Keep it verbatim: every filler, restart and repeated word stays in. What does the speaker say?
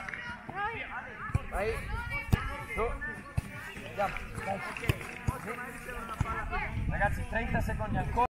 Vai. Su. Andiamo. Dai. Ragazzi, trenta secondi ancora.